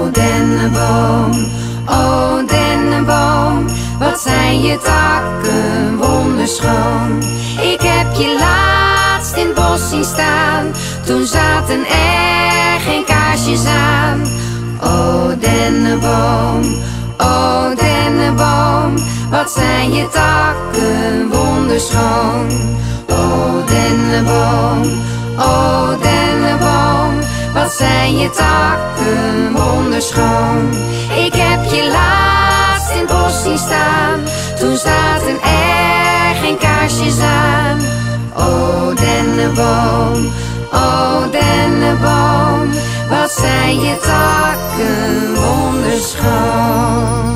dennenboom, o dennenboom, wat zijn je takken wonderschoon. Ik heb je laatst in het bos zien staan, toen zaten er geen kaarsjes aan. O dennenboom, o dennenboom, wat zijn je takken wonderschoon. O dennenboom, o dennenboom, wat zijn je takken wonderschoon. Ik heb je laatst in het bos zien staan, toen zaten er geen kaarsjes aan. O dennenboom, o dennenboom, wat zijn je takken wonderschoon.